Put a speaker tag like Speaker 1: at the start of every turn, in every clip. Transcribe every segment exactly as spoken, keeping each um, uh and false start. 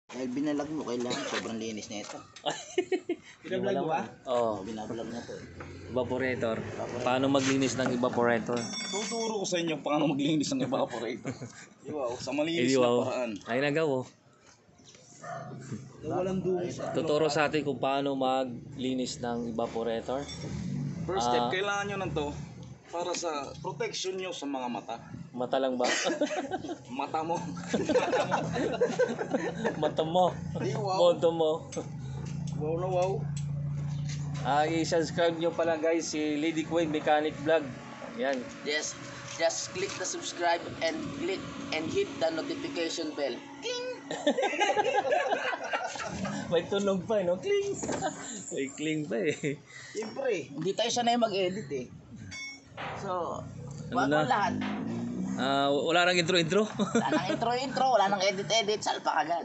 Speaker 1: Dahil binalag mo, kailangan sobrang linis na ito.
Speaker 2: Binablog mo ba?
Speaker 1: Oo, oh, binablog na to.
Speaker 2: Evaporator. Paano maglinis ng evaporator?
Speaker 3: Tuturo ko sa inyo paano maglinis ng evaporator. Di ba? Sa malinis
Speaker 2: Eh,
Speaker 3: na
Speaker 2: wow.
Speaker 3: paraan.
Speaker 2: Ay nagaw.
Speaker 3: Walang dulo.
Speaker 2: Tuturo sa atin kung paano maglinis ng evaporator.
Speaker 3: First step,
Speaker 2: Ah.
Speaker 3: kailangan nyo ng to para sa protection nyo sa mga mata.
Speaker 2: Mata lang ba?
Speaker 3: Mata mo.
Speaker 2: Mata mo.
Speaker 3: Di, wow.
Speaker 2: Moto mo.
Speaker 3: Wow na wow.
Speaker 2: Ah, i-subscribe nyo pala guys si Lady Queen Mechanic Vlog. Yan.
Speaker 1: Just, just click the subscribe and click and hit the notification bell. King!
Speaker 2: May tunog pa eh, no? Kling! May kling pa eh.
Speaker 1: Siyempre, hindi tayo sanay mag-edit eh. So,
Speaker 2: Ano
Speaker 1: bago
Speaker 2: na?
Speaker 1: lahat,
Speaker 2: Ah, wala nang intro-intro.
Speaker 1: wala nang intro-intro, wala nang edit-edit, salpa agad.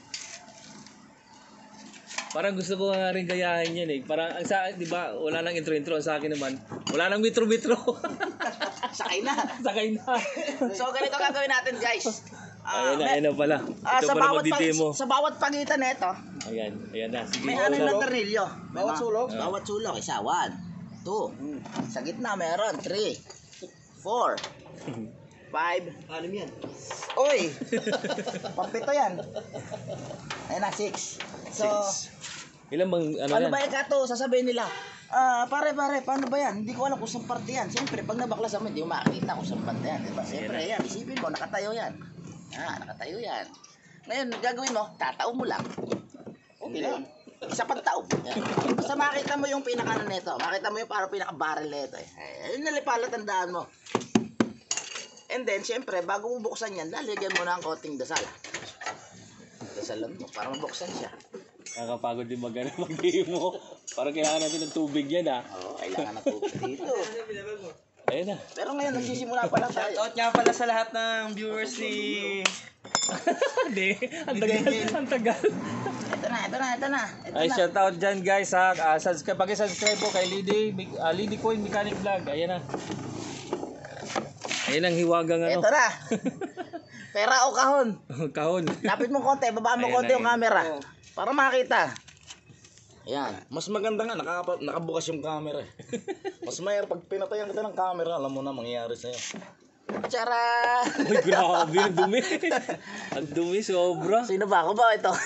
Speaker 2: Parang gusto ko nga rin gayahin yan eh. Parang ang sa, di ba, wala nang intro-intro. Sa akin naman, wala nang mitro-mitro.
Speaker 1: Sakay na.
Speaker 2: Sakay na.
Speaker 1: So, ganito gagawin natin guys. Ah,
Speaker 2: Ayan na,
Speaker 1: may-
Speaker 2: ayan na pala.
Speaker 1: ah,
Speaker 2: Ito
Speaker 1: sa
Speaker 2: pala
Speaker 1: bawat pag,
Speaker 2: magdi-demo.
Speaker 1: sa bawat pagitan nito,
Speaker 2: Ayan, ayan na. Sige,
Speaker 1: may
Speaker 2: go
Speaker 1: anim
Speaker 2: na.
Speaker 1: na tornilyo. May
Speaker 3: Bawat
Speaker 1: mga-
Speaker 3: sulok?
Speaker 1: Bawat sulok, isa, one, two. Sa gitna meron, three, four, five. Anim yan. Uy! Pampito yan. Ayan na, six. So,
Speaker 2: Ilan bang, ano,
Speaker 1: ano
Speaker 2: yan?
Speaker 1: ba yung kato? Sasabihin nila, ah, pare, pare, paano ba yan? Hindi ko alam kung saan parte yan. Siyempre, pag nabaklas mo, hindi mo makakita kung saan parte yan. Diba? Siyempre, yan, isipin mo, nakatayo yan. Ah, nakatayo yan. Ngayon, gagawin mo, tatao mo lang. Okay lang. Isa pang tao. Yan. Basta makita mo yung pinaka nito. Makita mo yung parang pinaka-barrel nito. Eh. Ayun na pala, tandaan mo. And then, siyempre, bago mo buksan yan, lalagyan mo na ang konting dasal. Dasalan mo, para mabuksan siya.
Speaker 2: Nakakapagod din mag-ano mag-demo. Parang kailangan natin ng tubig yan ah.
Speaker 1: Oo, kailangan na tubig dito.
Speaker 2: Ayan na.
Speaker 1: Pero ngayon, nagsisimula pa lang tayo.
Speaker 4: Shoutout nga pala sa lahat ng viewers ni...
Speaker 2: Hindi, ang tagal. Ang tagal.
Speaker 1: Ito na, ito na, ito na. Ito
Speaker 2: Ay,
Speaker 1: na.
Speaker 2: shout out dyan guys ha. Uh, subscribe, pag-subscribe po kay Lady, uh, Lady Queen Mechanic Vlog. Ayan na. Ayan ang hiwagang ano.
Speaker 1: Ito na. Pera o kahon.
Speaker 2: Kahon.
Speaker 1: Lapit mo konti, babaan mo
Speaker 2: Ayan
Speaker 1: konti
Speaker 2: na,
Speaker 1: yung
Speaker 2: ayan.
Speaker 1: camera. Para makita. Ayan.
Speaker 3: Mas maganda nga, nakapa, nakabukas yung camera eh. Mas mayroon, pag pinatayan kita ng camera, alam mo na mangyayari sa'yo.
Speaker 1: Tara!
Speaker 2: Uy, grabe. Ang dumi. Ang dumi, sobra.
Speaker 1: Sino ba? Ako ba ito?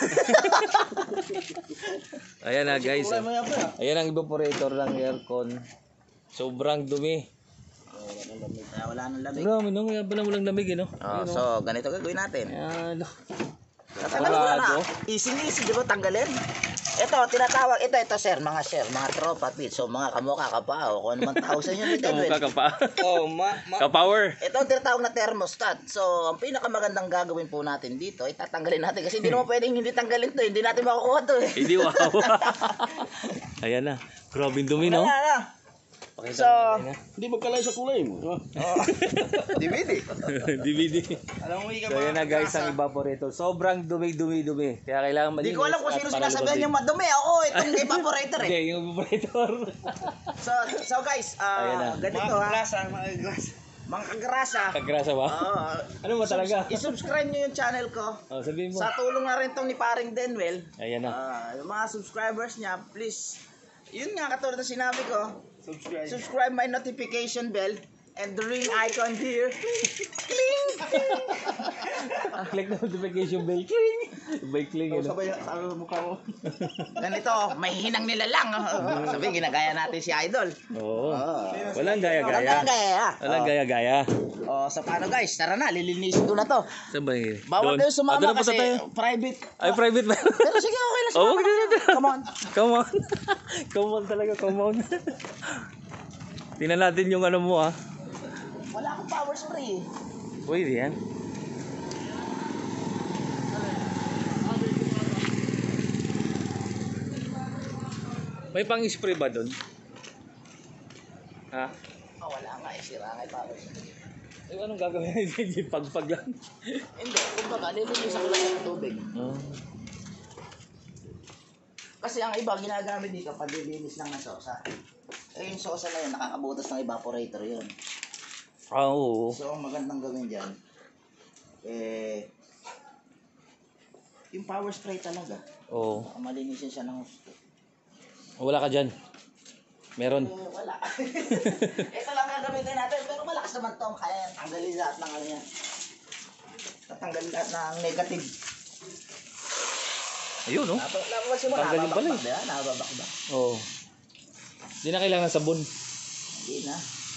Speaker 2: Ayan na guys.
Speaker 3: Kulay
Speaker 2: Oh.
Speaker 3: mo yan pa.
Speaker 2: Ayan ang evaporator ng aircon. Sobrang dumi.
Speaker 1: Ah, wala nang lamig.
Speaker 2: Marami no, kaya ba walang lamig eh no?
Speaker 1: Oh, so, ganito gagawin natin.
Speaker 2: Ayan.
Speaker 1: Tatanggalin mo na na.
Speaker 2: Sarado.
Speaker 1: Easy easy, di ba? Tanggalin. Ito, tinatawag. Ito, ito, sir. Mga sir, mga tropa, pit. So, mga kamukha ka pa. O, kung ano man tawag sa inyo dito.
Speaker 2: Kamukha ka pa.
Speaker 4: Oh, ma... ma
Speaker 2: Ka-power.
Speaker 1: Ito ang tinatawag na thermostat. So, ang pinakamagandang gagawin po natin dito ay tatanggalin natin. Kasi hindi naman pwedeng hindi tanggalin to. Hindi natin makukuha to eh.
Speaker 2: Hindi wow. Ayan na. Grabe yung dumi no?
Speaker 1: Wala na. So,
Speaker 3: Hindi magkalay sa kulay mo. Diba?
Speaker 1: D V D.
Speaker 2: D V D.
Speaker 4: alam mo, ika
Speaker 2: So ayan na guys ang evaporator. Sobrang dumi-dumi-dumi. Kaya kailangan
Speaker 1: Hindi
Speaker 2: malinis.
Speaker 1: ko alam kung
Speaker 2: at
Speaker 1: sino
Speaker 2: para
Speaker 1: sinasabihan
Speaker 2: lumabig.
Speaker 1: yung madumi. Oo, itong evaporator
Speaker 2: Hindi,
Speaker 1: eh.
Speaker 2: yung evaporator.
Speaker 1: So, so guys,
Speaker 2: Ayan na.
Speaker 1: ah ganito
Speaker 4: mga
Speaker 1: ha.
Speaker 4: grasa, mga grasa.
Speaker 1: Mga kagrasa.
Speaker 2: Kagrasa ba?
Speaker 1: Oo.
Speaker 2: Ano ba talaga?
Speaker 1: I-subscribe nyo yung channel ko.
Speaker 2: Oh, sabihin mo.
Speaker 1: Sa tulong na rin tong ni paring Denwell.
Speaker 2: Ayan na.
Speaker 1: Ah, yung mga subscribers niya, please. Yun nga, katulad ng sinabi ko.
Speaker 4: Subscribe.
Speaker 1: Subscribe my notification bell and the ring icon here. Cling!
Speaker 2: Click the notification bell. Cling! By cling. Ano?
Speaker 3: Sabay sa mukha mo.
Speaker 1: Ganito, may hinang nila lang. Sabi, ginagaya natin si Idol.
Speaker 2: Oo.
Speaker 1: Oh.
Speaker 2: Walang
Speaker 1: Walang
Speaker 2: gaya-gaya.
Speaker 1: gaya.
Speaker 2: Walang gaya-gaya.
Speaker 1: Oh, so paano guys? Tara na, lilinisin ko na to.
Speaker 2: Saan ba yun?
Speaker 1: Bawal
Speaker 2: Doon.
Speaker 1: kayo sumama
Speaker 2: Ah, doon na punta
Speaker 1: kasi
Speaker 2: tayo.
Speaker 1: private.
Speaker 2: Ay, private ba?
Speaker 1: Pero sige, okay lang
Speaker 2: Oh,
Speaker 1: sumama
Speaker 2: okay
Speaker 1: na
Speaker 2: na.
Speaker 1: kayo. Come on.
Speaker 2: Come on. Come on talaga, come on. Tingnan natin yung ano mo ah.
Speaker 1: Wala akong power spray eh.
Speaker 2: Pwede yan. May pang-spray ba doon? Ha?
Speaker 1: Oh, wala nga eh, sira nga yung power spray.
Speaker 2: Eh, anong gagawin natin? Pagpag lang.
Speaker 1: Hindi, kumbaga, lilinisan ko lang yung tubig.
Speaker 2: Oh.
Speaker 1: Kasi ang iba ginagamit dito, paglilinis lang ng sosa. Eh, yung sosa na yun, nakakabutas ng evaporator yun.
Speaker 2: Ah, oo.
Speaker 1: So, ang magandang gawin dyan, eh, Yung power spray talaga.
Speaker 2: Oo.
Speaker 1: Baka malinisin siya ng gusto.
Speaker 2: Wala ka dyan. Meron.
Speaker 1: Eh, wala. Ito lang gagamitin natin. Pero malakas naman to. Kaya tanggalin lahat ng ano yan. Tatanggalin lahat ng negative.
Speaker 2: Ayun, no?
Speaker 1: Napa- Napapansin mo,
Speaker 2: Tanggalin pala
Speaker 1: nababakbak. Diba? Nababakbak.
Speaker 2: Oo. Hindi na kailangan sabon.
Speaker 1: Hindi na.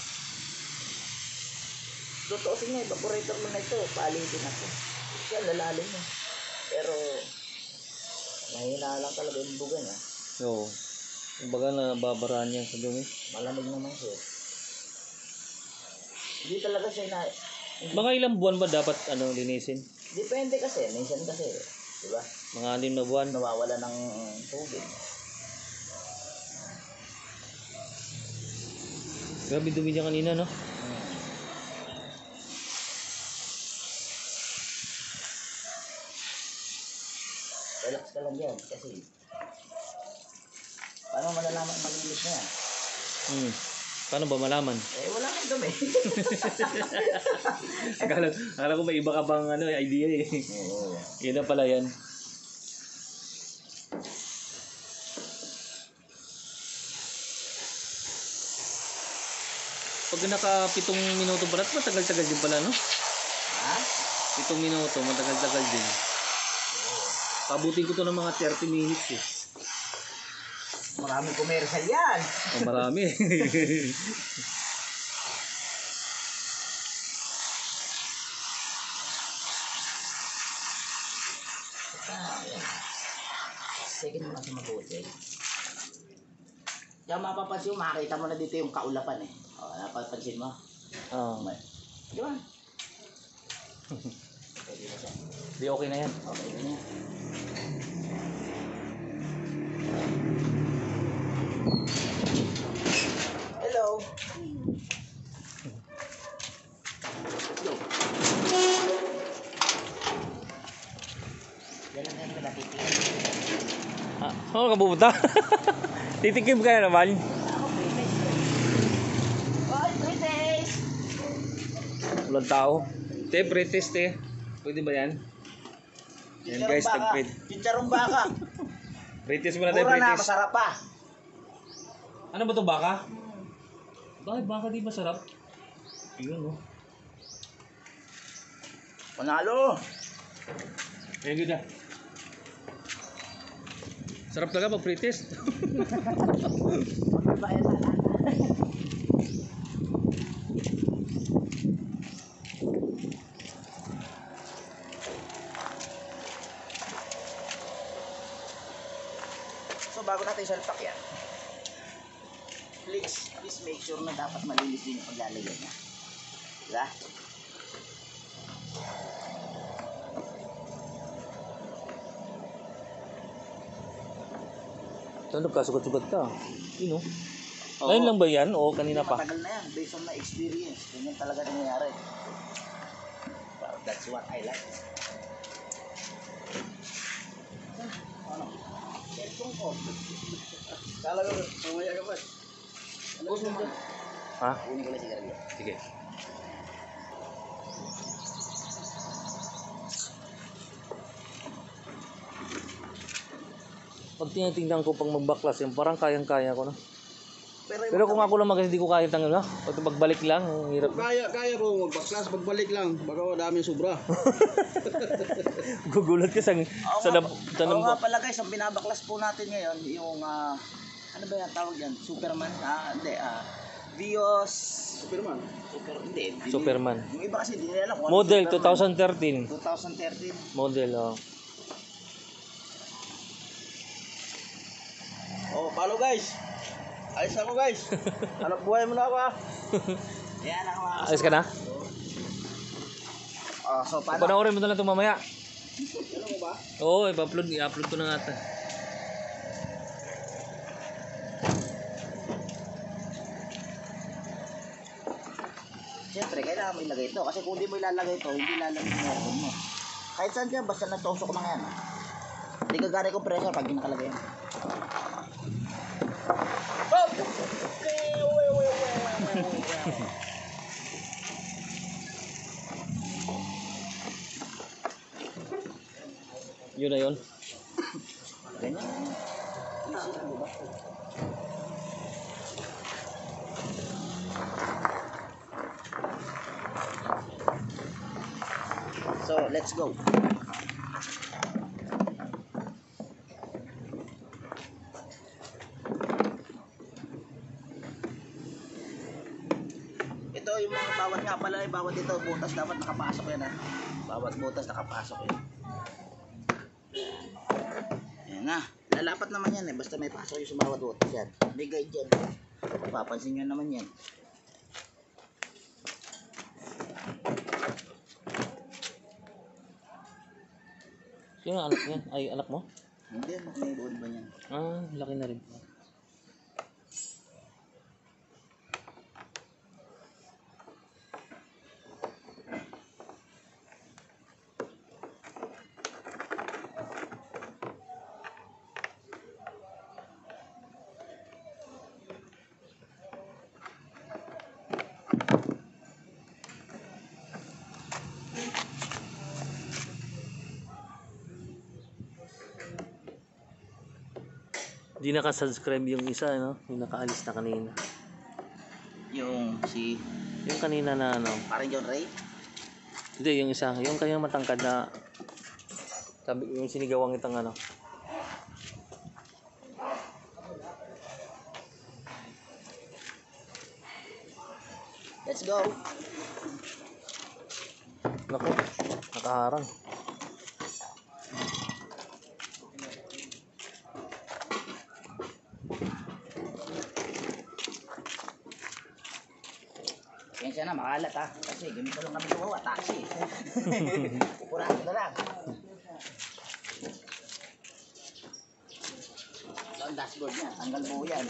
Speaker 1: Tutuusin niya, evaporator mo na ito. Paalitin ako. Siya, lalalim mo. Pero, mahina lang talaga yung bugan niya.
Speaker 2: Oo. Kumbaga na babaraan niya sa dumi.
Speaker 1: Malamig naman siya. Hindi talaga siya na...
Speaker 2: Mga ilang buwan ba dapat ano linisin?
Speaker 1: Depende kasi. Minsan kasi, di ba?
Speaker 2: Mga anim na buwan.
Speaker 1: Nawawala ng tubig.
Speaker 2: Grabe dumi niya kanina, no?
Speaker 1: Relax ka lang yan. Kasi, paano malalaman malinis na yan?
Speaker 2: Hmm. Paano ba malaman?
Speaker 1: Eh, wala kang dumi.
Speaker 2: akala, akala ko may iba ka bang ano, idea eh.
Speaker 1: Oo.
Speaker 2: Yun na pala yan. Pag naka pitong minuto pala, matagal-tagal din pala, no?
Speaker 1: Ha?
Speaker 2: Pitong minuto, matagal-tagal din. Pabutin ko to ng mga thirty minutes eh.
Speaker 1: Maraming commercial yan.
Speaker 2: Oh, marami.
Speaker 1: Ah, yan. Second mo kasi mabuti. Diyan mapapansin mo, makakita mo na dito yung kaulapan eh. O, napapansin mo?
Speaker 2: Ah,
Speaker 1: May. Di ba? Pwede na siya.
Speaker 2: di okay na yan.
Speaker 1: Okay na niya. Hello. Hello. Yan lang yan, pinatitigil.
Speaker 2: Ah, saan ka pupunta? Titikim ka na naman.
Speaker 1: Ako, British. Oy, British!
Speaker 2: Walang tao. Te, pretest te. Pwede ba yan? Yan
Speaker 1: Chicharong
Speaker 2: guys,
Speaker 1: baka.
Speaker 2: tag-pret.
Speaker 1: Chicharong baka.
Speaker 2: Pretest muna tayo,
Speaker 1: Mura na,
Speaker 2: pretest.
Speaker 1: masarap pa.
Speaker 2: Ano ba to baka? Bakit baka di masarap? Yun, no?
Speaker 1: Panalo.
Speaker 2: Ayan, good ah. Sarap talaga pag pretest.
Speaker 1: Magbabayad na lang. So bago natin salpak yan, please, please make sure na dapat malinis din yung paglalagay niya. Diba?
Speaker 2: Ito, nagkasugat-sugat ka. Yun, no?
Speaker 1: Oo.
Speaker 2: Ngayon lang ba yan? O kanina pa?
Speaker 1: Matagal na yan, based on my experience. Ganyan talaga nangyayari. Well, that's what I like. Ano? Cellphone ko. Kala ko, mamaya ka pa. Ano gusto mo?
Speaker 2: Ha?
Speaker 1: Kunin ko na sigarilyo.
Speaker 2: Sige. Pag tinitingnan ko pang magbaklas yan, parang kayang-kaya ko na.
Speaker 1: Pero,
Speaker 2: Pero kung ako lang mag hindi ko kaya tanggal na. Pag pagbalik lang, ang hirap na.
Speaker 4: Kaya, kaya ko magbaklas, pagbalik lang. Baka dami sobra.
Speaker 2: Gugulat ka sa
Speaker 1: Oo
Speaker 2: sa
Speaker 1: nga,
Speaker 2: lab,
Speaker 1: po-
Speaker 2: sa
Speaker 1: oo
Speaker 2: lab,
Speaker 1: nga pala guys, ang binabaklas po natin ngayon, yung, ah, ano ba yan tawag yan? Superman? Ah, hindi, ah, Vios...
Speaker 4: Superman.
Speaker 1: Super, hindi. hindi-
Speaker 2: Superman.
Speaker 1: Yung iba kasi, hindi nila alam kung ano
Speaker 2: Model
Speaker 1: Superman.
Speaker 2: twenty thirteen.
Speaker 1: twenty thirteen.
Speaker 2: Model, oh.
Speaker 4: Oh, follow guys. Alis na ako guys. Anak buhay mo na ako ah.
Speaker 1: Yan ang mga
Speaker 2: Ayos ka na?
Speaker 1: Oh, so paano?
Speaker 2: Panoorin mo na lang ito mamaya.
Speaker 4: Ano mo ba?
Speaker 2: Oo, i-upload, i-upload ko na nga ito.
Speaker 1: Siyempre, kailangan mo ilagay ito. Kasi kung di mo ilalagay ito, hindi lalagay yung aircon mo. Kahit saan dyan, basta natosok mga yan. Hindi ka gano'y compressor pag yung nakalagay yan.
Speaker 2: Yun na yun.
Speaker 1: Ganyan. Easy lang, di ba? So, let's go. Ito yung mga bawat nga pala, eh, bawat ito butas dapat nakapasok yan ha. Bawat butas nakapasok yan. Ayan na. Lalapat naman yan eh. Basta may pasok yung sa bawat butas yan. May guide yan. Papansin nyo naman yan.
Speaker 2: Sino ang anak niya? Ay, anak mo?
Speaker 1: Hindi, may load ba yan?
Speaker 2: Ah, laki na rin. Di naka-subscribe yung isa, no? Yung nakaalis na kanina.
Speaker 1: Yung si
Speaker 2: Yung kanina na ano.
Speaker 1: parang John Ray.
Speaker 2: Hindi, yung isa. Yung kanyang matangkad na sabi, yung sinigawang itang ano.
Speaker 1: Let's go.
Speaker 2: Naku, nakaharang.
Speaker 1: Kaya na, makalat ha. Kasi ganito lang kami gumawa, taxi. Pupurahin na lang. Ito ang dashboard niya, tanggal buo yan.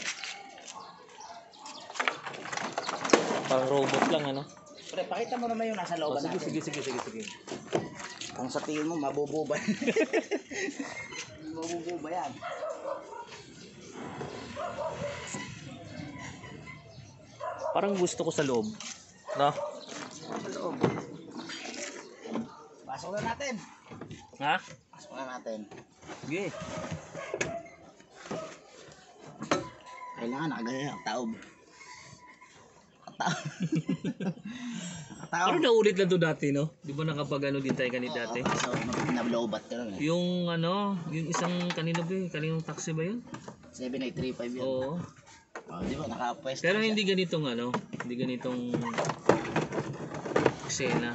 Speaker 2: Parang robot lang, ano?
Speaker 1: Pre, pakita mo naman yung nasa
Speaker 2: Oh,
Speaker 1: looban
Speaker 2: sige,
Speaker 1: natin.
Speaker 2: sige, sige, sige, sige.
Speaker 1: Kung sa tingin mo, mabububa. Mabububa yan.
Speaker 2: Parang gusto ko sa loob. No?
Speaker 1: Sa loob. Pasok na natin.
Speaker 2: Ha?
Speaker 1: Pasok na natin.
Speaker 2: Sige.
Speaker 1: Kailangan nakagaya, taob. Taob.
Speaker 2: Parang naulit lang to dati, no? Di ba nakapag ano din tayo kanina dati?
Speaker 1: So, nablobat ka lang eh.
Speaker 2: Yung ano, yung isang kanino ba yun? Kaninong taxi ba yun?
Speaker 1: seven eight three five yun.
Speaker 2: Oo.
Speaker 1: Oh, di ba, nakapwesto
Speaker 2: Pero
Speaker 1: siya.
Speaker 2: hindi ganitong ano, hindi ganitong eksena.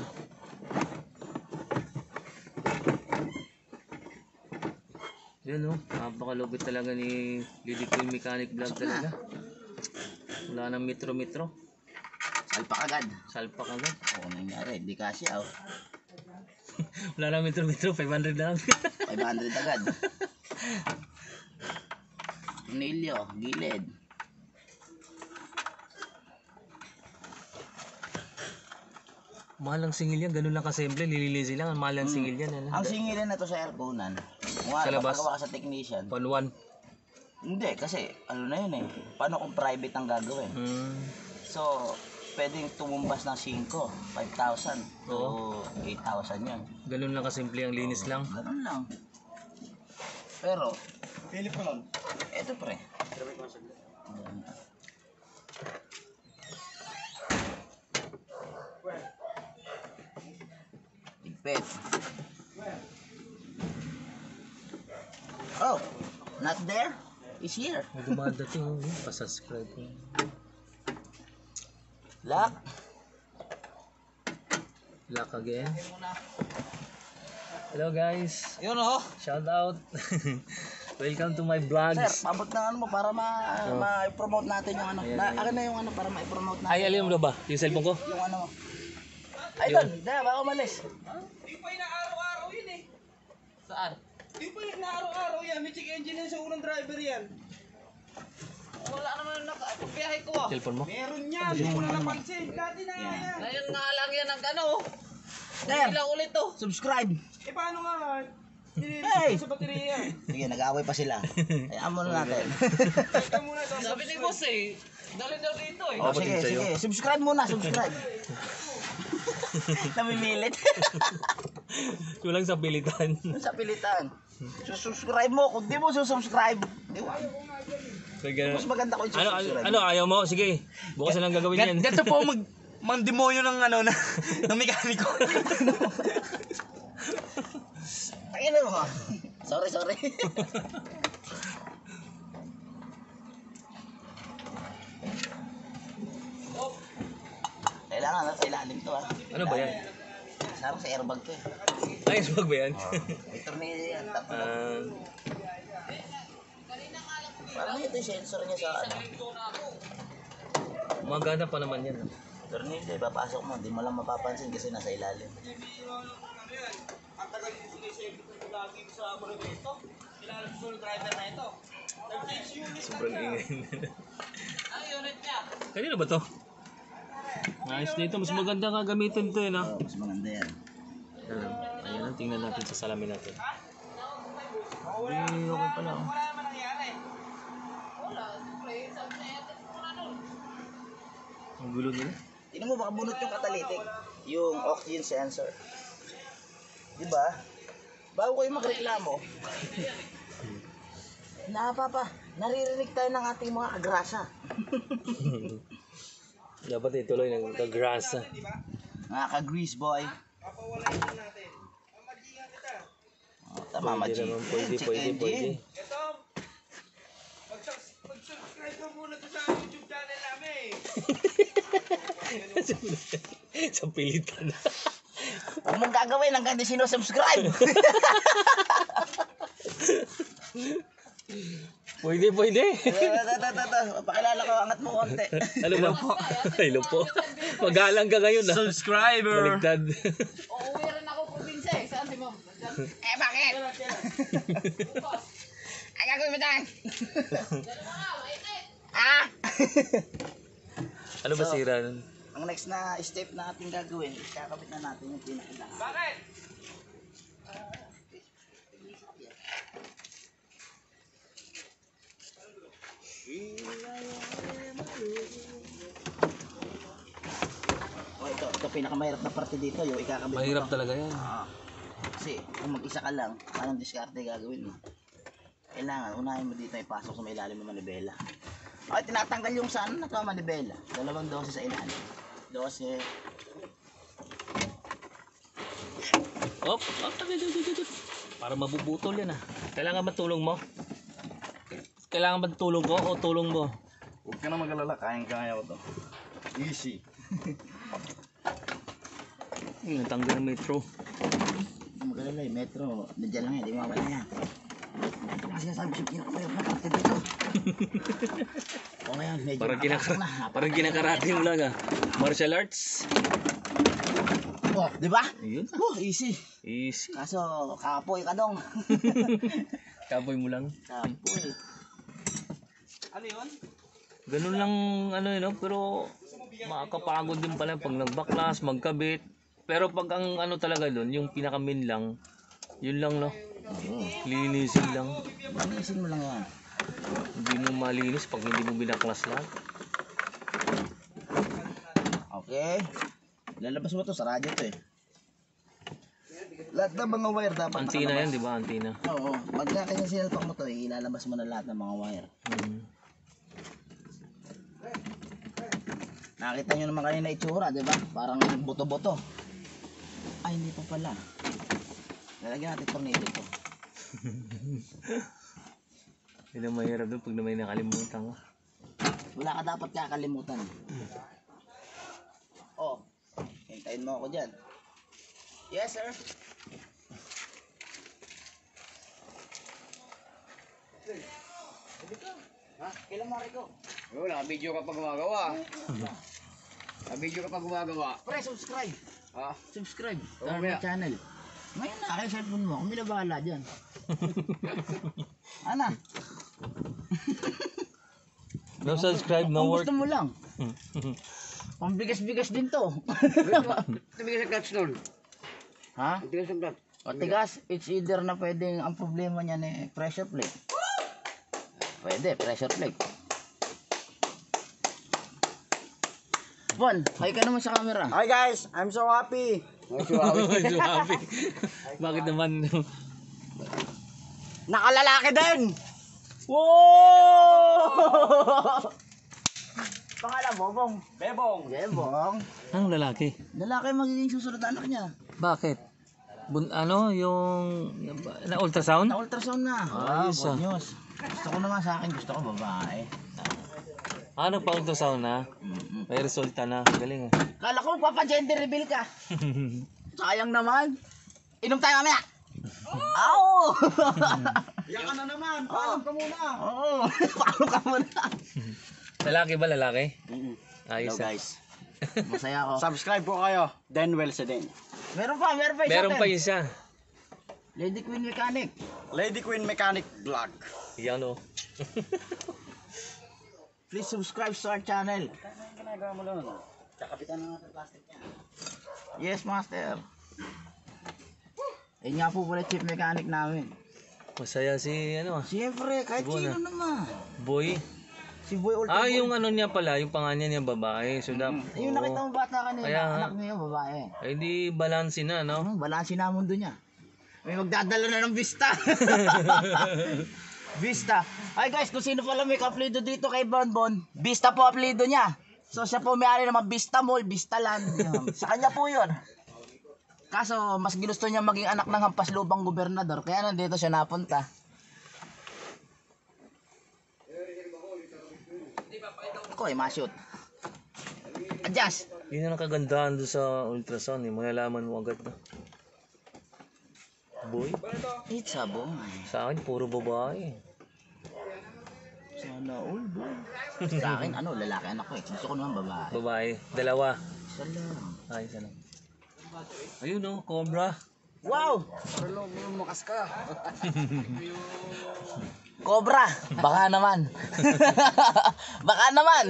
Speaker 2: Yan no, napakalupit talaga ni Lily Queen Mechanic Vlog talaga. Wala nang metro-metro.
Speaker 1: Salpak agad.
Speaker 2: Salpak agad.
Speaker 1: Oo, nangyari. Di kasi oh.
Speaker 2: Wala nang metro-metro, five hundred na lang.
Speaker 1: five hundred agad. Nilyo, gilid.
Speaker 2: Mahal ang singil yan, ganun lang kasimple, lililisin lang, ang mahal ang singil yan. Ano?
Speaker 1: Ang singilin na to sa airconan.
Speaker 2: Sa labas?
Speaker 1: Papagawa ka sa technician.
Speaker 2: One one.
Speaker 1: Hindi, kasi ano na yun eh. Paano kung private ang gagawin?
Speaker 2: Hmm.
Speaker 1: So, pwedeng tumumbas ng five, five thousand to
Speaker 2: Oo.
Speaker 1: eight thousand yan.
Speaker 2: Ganun lang kasimple, ang linis lang.
Speaker 1: Ganun lang. Pero,
Speaker 4: Philip ko lang.
Speaker 1: eto pre. Tigpit. Oh, not there? Is here.
Speaker 2: May dumaan dati, oh, pa-subscribe ko.
Speaker 1: Lock.
Speaker 2: Lock again. Hello guys,
Speaker 1: Yun oh.
Speaker 2: shout out. Welcome to my
Speaker 1: Sir,
Speaker 2: vlogs.
Speaker 1: pabot na ano mo para ma
Speaker 2: Oh.
Speaker 1: ma-promote natin yung ano.
Speaker 2: Ayan,
Speaker 1: Na,
Speaker 2: ayan.
Speaker 1: akin na yung ano para ma-promote natin.
Speaker 2: Ay, alin mo na ba? Yung cellphone ko?
Speaker 1: Yung ano. Ay,
Speaker 2: Yun.
Speaker 1: doon. Dahil baka umalis.
Speaker 4: Di pa yung araw-araw yun eh.
Speaker 1: Saan?
Speaker 4: Di pa yung araw-araw yan. May check engine yan sa unang driver yan.
Speaker 1: Wala naman naka biyahe ko ah.
Speaker 2: Cellphone mo?
Speaker 4: Meron yan. Hindi ko na napansin. Dati na
Speaker 1: Yan.
Speaker 4: yan.
Speaker 1: Ngayon nga lang yan ang ano. Sir, ulit to. Subscribe.
Speaker 4: Eh paano nga?
Speaker 1: Hey!
Speaker 4: Sa baterya.
Speaker 1: Sige, nag-aaway pa sila. Hayaan muna natin.
Speaker 4: Teka muna.
Speaker 2: Sabi ni boss eh, dali daw dito eh.
Speaker 1: Oh, sige, sige. Subscribe muna, subscribe. Namimilit.
Speaker 2: Kulang sa pilitan.
Speaker 1: Sa pilitan. Susubscribe mo. Kung di mo susubscribe, di ba?
Speaker 2: May ganun.
Speaker 1: Mas maganda ko yung
Speaker 2: Ano, ano,
Speaker 1: susubscribe.
Speaker 2: ano, ayaw mo? Sige. Bukas na lang gagawin yan.
Speaker 3: Ganito po mag mandemonyo ng ano na ng mekaniko.
Speaker 1: Ayun mo. Sorry, sorry. Kailangan nasa ilalim to ah.
Speaker 2: Ano ba yan?
Speaker 1: Sarap sa airbag to eh.
Speaker 2: Ay, swag ba yan?
Speaker 1: May tornilyo yan. Tatlo.
Speaker 2: Ah,
Speaker 1: Parang ito yung sensor niya sa ano.
Speaker 2: maganda pa naman yan.
Speaker 1: Tornilyo, ipapasok mo. Hindi mo lang mapapansin kasi nasa ilalim.
Speaker 2: Sobrang ingay. Kanino ba to? Nice dito. Mas maganda nga gamitin to eh, no?
Speaker 1: Oh, mas maganda yan.
Speaker 2: Ano? Ayan ang tingnan natin sa salamin natin. Hindi, okay pala. Oh. Ang gulo nila.
Speaker 1: Tingnan mo baka bunot yung catalytic. Yung oxygen sensor. Diba? Bago kayo magreklamo. Napapa, naririnig tayo ng ating mga kagrasa.
Speaker 2: Dapat ituloy ng kagrasa.
Speaker 1: Mga ka-grease boy. Oh, tama,
Speaker 2: Pwede
Speaker 1: Maji.
Speaker 2: naman, pwede,
Speaker 1: Check
Speaker 2: pwede,
Speaker 1: engine.
Speaker 2: pwede.
Speaker 4: Mag-subscribe ka muna to sa YouTube channel namin.
Speaker 2: Sa pilitan.
Speaker 1: Huwag mong gagawin hanggang di sinusubscribe.
Speaker 2: Pwede, pwede.
Speaker 1: Ito, ito, ito, ito. Pakilala ko, angat mo konti.
Speaker 2: Ano ba? Hello po. Magalang ka ngayon ah.
Speaker 3: Subscriber.
Speaker 2: Baligtad.
Speaker 5: Uuwi rin ako probinsya eh. Saan si Ma'am?
Speaker 1: Eh, bakit? Ay, gagawin mo tayo. Ah!
Speaker 2: Ano ba sira nun?
Speaker 1: Ang next na step na ating gagawin, kakabit na natin yung pinakailangan.
Speaker 4: Bakit?
Speaker 1: Oh, ito, ito pinakamahirap na parte dito, yung ikakabit mo
Speaker 2: Mahirap
Speaker 1: to.
Speaker 2: talaga yan.
Speaker 1: Ah. Kasi kung mag-isa ka lang, anong diskarte gagawin mo? Kailangan, unahin mo dito ipasok sa may ilalim ng manibela. Okay, tinatanggal yung sa ano na to, manibela. Dalawang dose sa ilalim. Dose.
Speaker 2: Op, op, tabi, tabi, tabi, tabi. Para mabubutol yan ah. Kailangan ba tulong mo? Kailangan ba tulong ko o tulong mo?
Speaker 3: Huwag ka na mag-alala, kayang-kaya ko to. Easy.
Speaker 2: Yung natanggal ng metro.
Speaker 1: Ang magalala yung metro, nandiyan lang yan, di mawala yan. Ito kasi sabi siya, pinakamahirap na parte dito. O ngayon, medyo
Speaker 2: Parang,
Speaker 1: nakapasok
Speaker 2: kinaka
Speaker 1: na.
Speaker 2: parang kinakarate mo lang ah. Martial arts.
Speaker 1: Oh, di ba?
Speaker 2: Ayun.
Speaker 1: Oh, easy.
Speaker 2: Easy.
Speaker 1: Kaso, kapoy ka dong.
Speaker 2: Kapoy mo lang.
Speaker 1: Kapoy.
Speaker 4: Ano yun?
Speaker 2: Ganun lang ano yun, no? Pero makakapagod din pala pag nagbaklas, magkabit. Pero pag ang ano talaga doon, yung pinaka-main lang, yun lang no. Linisin lang.
Speaker 1: Manisin mo lang yan.
Speaker 2: Hindi mo malinis pag hindi mo binaklas lahat.
Speaker 1: Okay. Lalabas mo to sa radyo to eh. Lahat ng mga wire dapat
Speaker 2: Antina yan, di ba? Antina.
Speaker 1: Oo. Pagka kanya sinalpak mo to, eh, ilalabas mo na lahat ng mga wire.
Speaker 2: Hmm.
Speaker 1: Nakita nyo naman kanina itsura, di ba? Parang buto-buto. Ay, hindi pa pala. Lalagyan natin tornilyo ito.
Speaker 2: Yun ang mahirap doon pag na may nakalimutan ka.
Speaker 1: Wala ka dapat kakalimutan. Oh, hintayin mo ako dyan. Yes, sir. Ha? Kailan mo ko?
Speaker 4: Wala, video ka pa gumagawa. Video ka pa gumagawa.
Speaker 1: Pre, subscribe.
Speaker 4: Ha?
Speaker 1: Subscribe.
Speaker 4: Oo,
Speaker 1: Sa
Speaker 4: kaya.
Speaker 1: channel. Ngayon na, kaya cellphone mo. Kung bahala dyan. Ana?
Speaker 2: No subscribe, no
Speaker 1: Kung
Speaker 2: work.
Speaker 1: gusto mo lang. Pambigas-bigas din to.
Speaker 4: Tumigil sa clutch nun.
Speaker 1: Ha?
Speaker 4: Tumigil sa clutch.
Speaker 1: Patigas, it's either na pwedeng ang problema niya ni pressure plate. Pwede, pressure plate. Bon, hi ka naman sa camera.
Speaker 4: Hi guys, I'm so happy.
Speaker 2: Medyo happy. Bakit naman?
Speaker 4: Nakalalaki din. Wow!
Speaker 1: Pangalan mo, Bong?
Speaker 4: Bebong.
Speaker 1: Bong.
Speaker 2: Ang lalaki.
Speaker 1: Lalaki magiging susunod na anak niya.
Speaker 2: Bakit? Bun, ano, yung na ultrasound?
Speaker 1: Na-ultrasound na.
Speaker 2: Ayos,
Speaker 1: good
Speaker 2: ah.
Speaker 1: news. Gusto ko naman sa akin, gusto ko babae.
Speaker 2: Ano pa ultrasound na?
Speaker 1: Mm-mm.
Speaker 2: May resulta na. Galing ah.
Speaker 1: Kala ko magpapa-gender reveal ka. Sayang naman. Inom tayo mamaya. Aw!
Speaker 4: Yan ka na naman. Paalam ka muna.
Speaker 1: Oo. Paano ka muna?
Speaker 2: Lalaki ba lalaki?
Speaker 1: Hello
Speaker 2: Ayos ah.
Speaker 1: guys. Masaya ako.
Speaker 4: Subscribe po kayo. Denwell Sedin.
Speaker 1: Meron pa, meron pa isa.
Speaker 2: Meron pa
Speaker 1: Ten.
Speaker 2: isa.
Speaker 1: Lady Queen Mechanic.
Speaker 4: Lady Queen Mechanic Vlog.
Speaker 2: Yan o.
Speaker 1: Please subscribe to our channel.
Speaker 4: Ginagawa mo lang. Kakapitan na natin plastic niya.
Speaker 1: Yes, master. Eh nga po pala chief mechanic namin.
Speaker 2: Masaya si ano ah.
Speaker 1: Siyempre, kahit
Speaker 2: Boy
Speaker 1: sino
Speaker 2: na.
Speaker 1: naman.
Speaker 2: Boy.
Speaker 1: Si Boy Ultra
Speaker 2: Ah,
Speaker 1: Boy.
Speaker 2: yung ano niya pala, yung panganyan niya babae. So, dap,
Speaker 1: Yung nakita mo bata kanina,
Speaker 2: Kaya nga.
Speaker 1: anak niya yung babae.
Speaker 2: Ay di balanse na, no?
Speaker 1: Ano, balansin na mundo niya. May magdadala na ng Vista. Vista. Ay guys, kung sino pala may ka-apelido dito kay Bonbon, Vista po apelido niya. So siya po may-ari naman Vista Mall, Vista Land. Yun. Sa kanya po yun. Kaso mas ginusto niya maging anak ng hampas lubang gobernador, kaya nandito siya napunta. Ako eh, ma-shoot. Adjust.
Speaker 2: Yun ang kagandahan doon sa ultrasound, eh. Malalaman mo agad na. Boy,
Speaker 1: It's a boy.
Speaker 2: sa akin puro babae.
Speaker 1: Sana all boy. Sa akin, ano, lalaki anak ko eh. Gusto ko naman babae.
Speaker 2: Babae, dalawa.
Speaker 1: Isa lang.
Speaker 2: Ay, isa lang. Ayun oh, cobra.
Speaker 1: Wow!
Speaker 4: Pero mo makas ka.
Speaker 1: Cobra! Baka naman. Baka naman.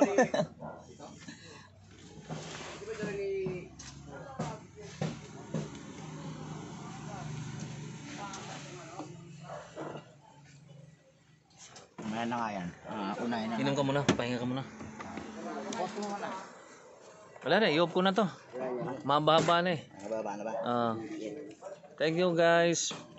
Speaker 1: Mamaya na nga yan. Ah, unahin na.
Speaker 2: Inom ka muna, pahinga ka muna.
Speaker 1: Post mo muna.
Speaker 2: Wala na, i-off ko na to. Mababa na eh.
Speaker 1: Nababa na ba?
Speaker 2: Ah. Thank you guys.